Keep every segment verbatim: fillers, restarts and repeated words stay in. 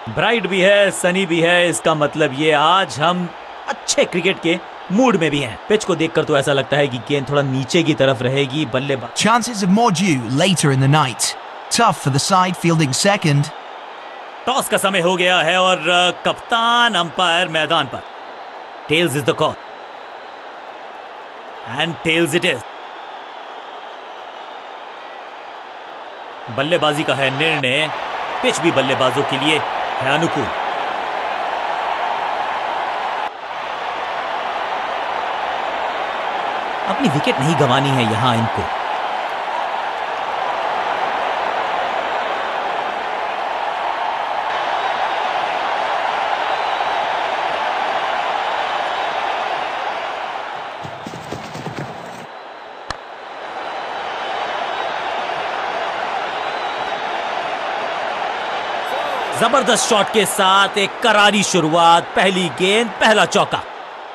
Bright भी है, सनी भी है, इसका मतलब ये आज हम अच्छे क्रिकेट के मूड में भी हैं। पिच को देखकर तो ऐसा लगता है कि गेंद थोड़ा नीचे की तरफ रहेगी। बल्लेबाज Chances of more due later in the night. Tough for the side fielding second. Toss का समय हो गया है और कप्तान अंपायर मैदान पर। Tails is the call and tails it is. बल्लेबाजी का है निर्णय। पिच भी बल्लेबाजों के लिए है अनुकूल। अपनी विकेट नहीं गंवानी है यहां इनको। जबरदस्त शॉट के साथ एक करारी शुरुआत। पहली गेंद, पहला चौका।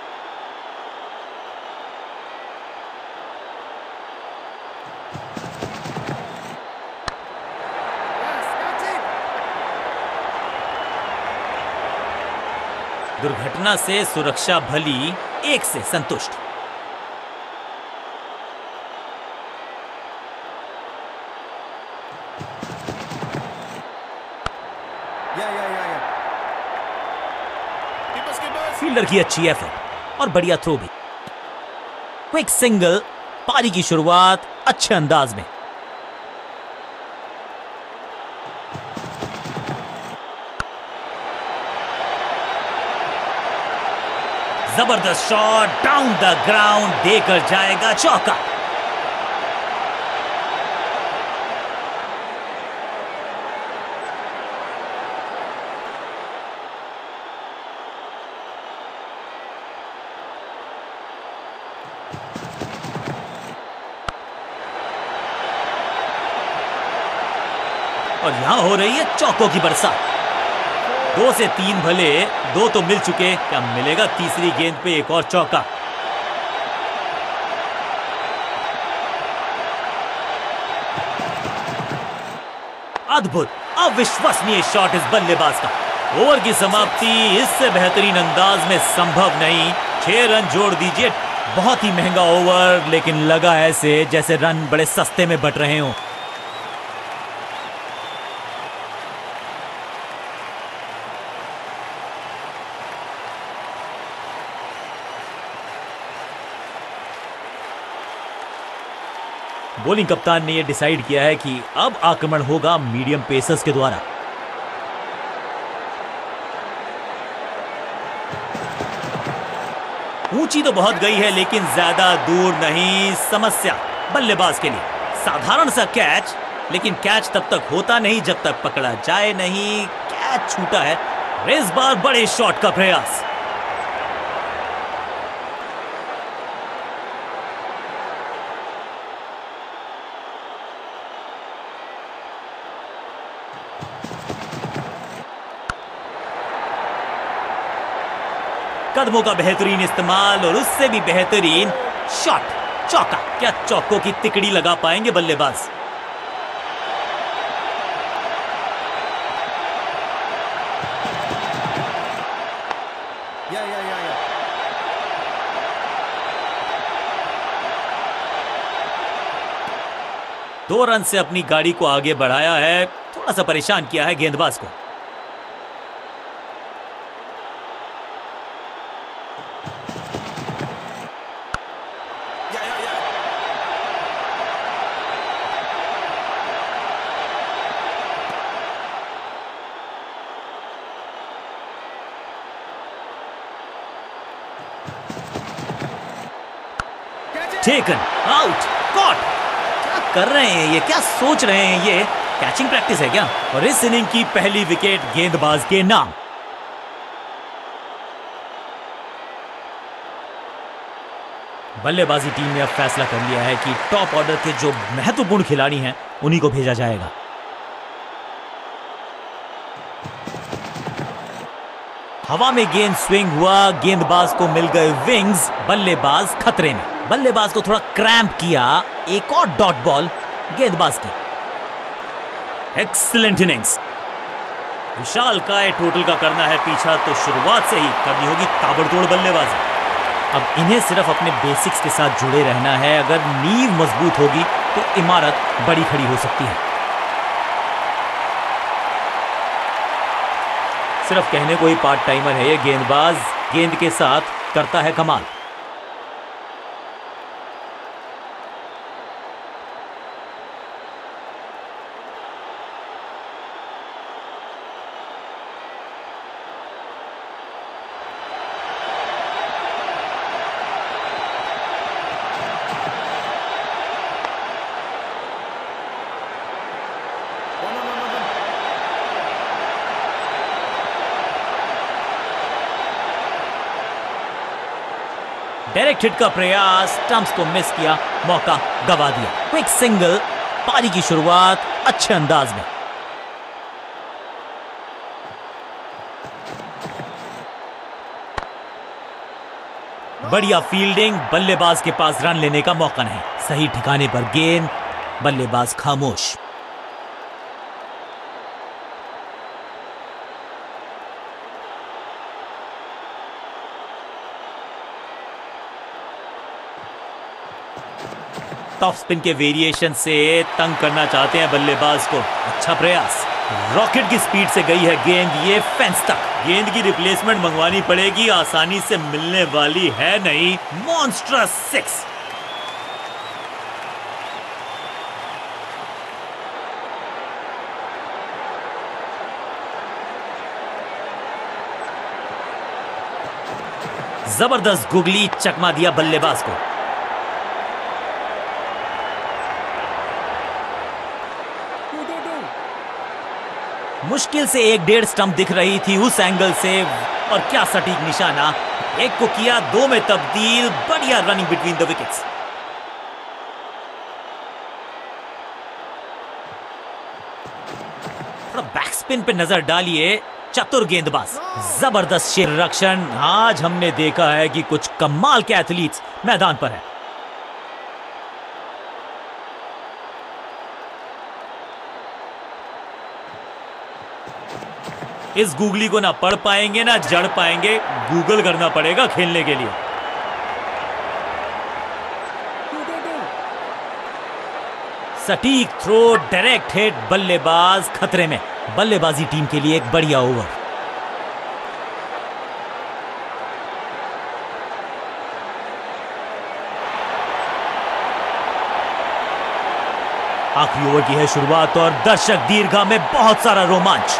दुर्घटना से सुरक्षा भली, एक से संतुष्ट। फील्डर की अच्छी एफर्ट और बढ़िया थ्रो भी। Quick single. पारी की शुरुआत अच्छे अंदाज में। जबरदस्त शॉट डाउन द ग्राउंड, देकर जाएगा चौका। और यहां हो रही है चौकों की बरसात। दो से तीन भले, दो तो मिल चुके, क्या मिलेगा तीसरी गेंद पे एक और चौका। अद्भुत, अविश्वसनीय शॉट इस बल्लेबाज का। ओवर की समाप्ति इससे बेहतरीन अंदाज में संभव नहीं। छह रन जोड़ दीजिए। बहुत ही महंगा ओवर, लेकिन लगा ऐसे जैसे रन बड़े सस्ते में बट रहे हों। बॉलिंग कप्तान ने यह डिसाइड किया है कि अब आक्रमण होगा मीडियम पेसर्स के द्वारा। ऊंची तो बहुत गई है, लेकिन ज्यादा दूर नहीं। समस्या बल्लेबाज के लिए। साधारण सा कैच, लेकिन कैच तब तक होता नहीं जब तक पकड़ा जाए नहीं। कैच छूटा है। इस बार बड़े शॉट का प्रयास। कदमों का बेहतरीन इस्तेमाल और उससे भी बेहतरीन शॉट, चौका। क्या चौकों की तिकड़ी लगा पाएंगे बल्लेबाज? या, या, या, या। दो रन से अपनी गाड़ी को आगे बढ़ाया है। थोड़ा सा परेशान किया है गेंदबाज को। Taken out, caught. क्या कर रहे हैं ये? क्या सोच रहे हैं ये? कैचिंग प्रैक्टिस है क्या? और इस इनिंग की पहली विकेट गेंदबाज के नाम। बल्लेबाजी टीम ने अब फैसला कर लिया है कि टॉप ऑर्डर के जो महत्वपूर्ण खिलाड़ी हैं उन्हीं को भेजा जाएगा। हवा में गेंद स्विंग हुआ, गेंदबाज को मिल गए विंग्स। बल्लेबाज खतरे में। बल्लेबाज को थोड़ा क्रैम्प किया। एक और डॉट बॉल गेंदबाज की। Excellent innings. विशाल काय टोटल का करना है पीछा तो शुरुआत से ही करनी होगी ताबड़तोड़ बल्लेबाजी। अब इन्हें सिर्फ अपने बेसिक्स के साथ जुड़े रहना है। अगर नींव मजबूत होगी तो इमारत बड़ी खड़ी हो सकती है। सिर्फ कहने को ही पार्ट टाइमर है ये गेंदबाज, गेंद के साथ करता है कमाल। डायरेक्ट हिट का प्रयास, स्टंप्स को मिस किया, मौका गवा दिया। क्विक सिंगल, पारी की शुरुआत अच्छे अंदाज में। बढ़िया फील्डिंग, बल्लेबाज के पास रन लेने का मौका नहीं। सही ठिकाने पर गेंद, बल्लेबाज खामोश। टॉप स्पिन के वेरिएशन से तंग करना चाहते हैं बल्लेबाज को। अच्छा प्रयास, रॉकेट की स्पीड से गई है गेंद, ये फेंस तक। गेंद की रिप्लेसमेंट मंगवानी पड़ेगी, आसानी से मिलने वाली है नहीं। Monstrous six. जबरदस्त गुगली, चकमा दिया बल्लेबाज को। मुश्किल से एक डेढ़ स्टंप दिख रही थी उस एंगल से, और क्या सटीक निशाना। एक को किया दो में तब्दील। बढ़िया रनिंग बिटवीन द विकेट्स। थोड़ा बैक स्पिन पे नजर डालिए, चतुर गेंदबाज, जबरदस्त शेर रक्षण। आज हमने देखा है कि कुछ कमाल के एथलीट्स मैदान पर है। इस गूगली को ना पढ़ पाएंगे ना जड़ पाएंगे, गूगल करना पड़ेगा खेलने के लिए। सटीक थ्रो, डायरेक्ट हिट, बल्लेबाज खतरे में। बल्लेबाजी टीम के लिए एक बढ़िया ओवर। आखिरी ओवर की है शुरुआत और दर्शक दीर्घा में बहुत सारा रोमांच।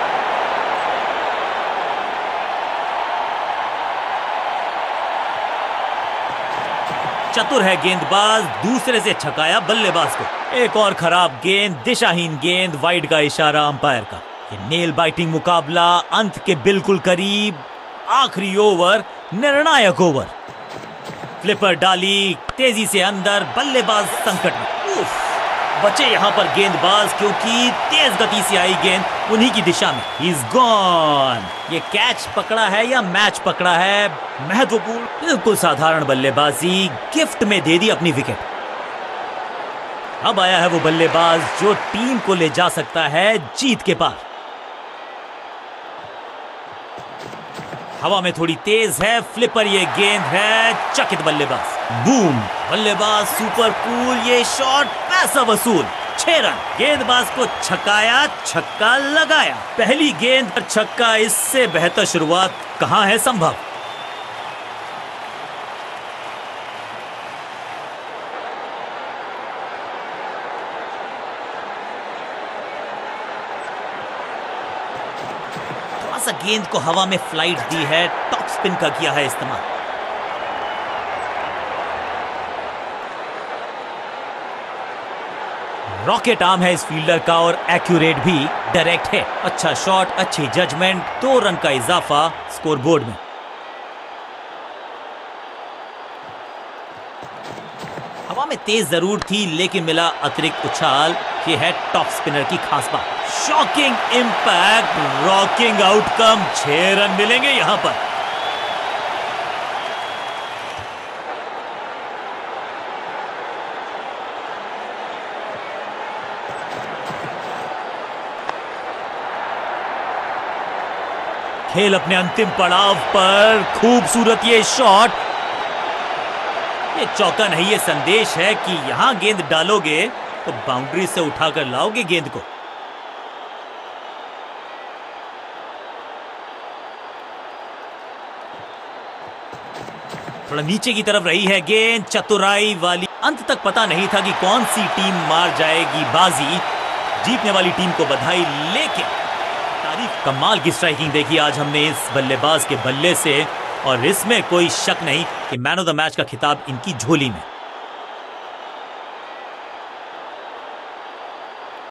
चतुर है गेंदबाज, दूसरे से छकाया बल्लेबाज को। एक और खराब गेंद, दिशाहीन गेंद, वाइड का इशारा अंपायर का। ये नेल बाइटिंग मुकाबला अंत के बिल्कुल करीब। आखिरी ओवर निर्णायक ओवर। फ्लिपर डाली, तेजी से अंदर, बल्लेबाज संकट में। उफ, बचे यहां पर गेंदबाज क्योंकि तेज गति से आई गेंद उन्हीं की दिशा में। He is gone. ये कैच पकड़ा है या मैच पकड़ा है, महत्वपूर्ण। बिल्कुल साधारण बल्लेबाजी, गिफ्ट में दे दी अपनी विकेट। अब आया है वो बल्लेबाज जो टीम को ले जा सकता है जीत के पार। हवा में थोड़ी तेज है, फ्लिपर ये गेंद है, चकित बल्लेबाज। बूम, बल्लेबाज सुपर कूल, ये शॉट पैसा वसूल। छह रन, गेंदबाज को छकाया, छक्का लगाया। पहली गेंद पर छक्का, इससे बेहतर शुरुआत कहां है संभव। थोड़ा सा गेंद को हवा में फ्लाइट दी है, टॉप स्पिन का किया है इस्तेमाल। रॉकेट आर्म है इस फील्डर का और एक्यूरेट भी, डायरेक्ट है। अच्छा शॉट, अच्छी जजमेंट, दो रन का इजाफा स्कोरबोर्ड में। हवा में तेज जरूर थी लेकिन मिला अतिरिक्त उछाल। ये है टॉप स्पिनर की खास बात। Shocking impact, rocking outcome. छह रन मिलेंगे यहां पर। खेल अपने अंतिम पड़ाव पर, खूबसूरत ये शॉट। ये चौका नहीं, ये संदेश है कि यहां गेंद डालोगे तो बाउंड्री से उठाकर लाओगे गेंद को। थोड़ा नीचे की तरफ रही है गेंद, चतुराई वाली। अंत तक पता नहीं था कि कौन सी टीम मार जाएगी बाजी। जीतने वाली टीम को बधाई, लेकिन तारीफ, कमाल की स्ट्राइकिंग देखी आज हमने इस बल्लेबाज के बल्ले से, और इसमें कोई शक नहीं कि मैन ऑफ द मैच का खिताब इनकी झोली में।